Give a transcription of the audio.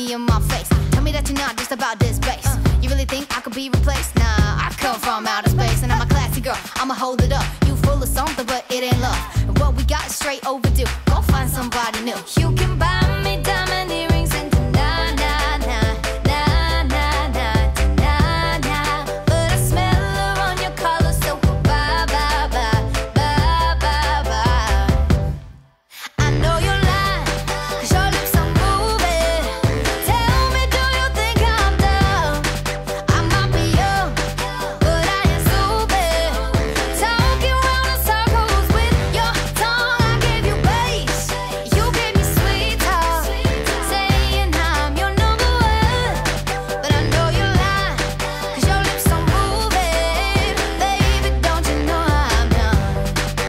me in my face. Tell me that you're not just about this bass. You really think I could be replaced? Nah, I come from outer space, and I'm a classy girl, I'ma hold it up. You full of something, but it ain't love, and what we got is straight overdue. Go find somebody new. You can buy me